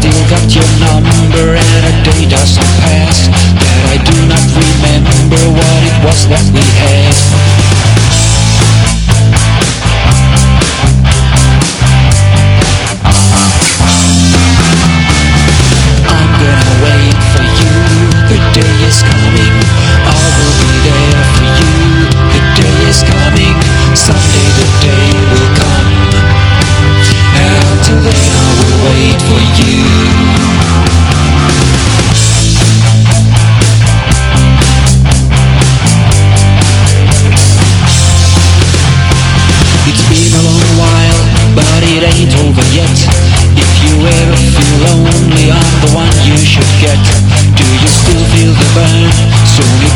still got your number, and a day doesn't pass that I do not remember what it was that we had. I'm gonna wait for you, the day is coming. I will be there for you, the day is coming. Someday the day will come, and until then I will wait for you. It's been a long while, but it ain't over yet. If you ever feel lonely, I'm the one you should get. Do you still feel the burn? Soon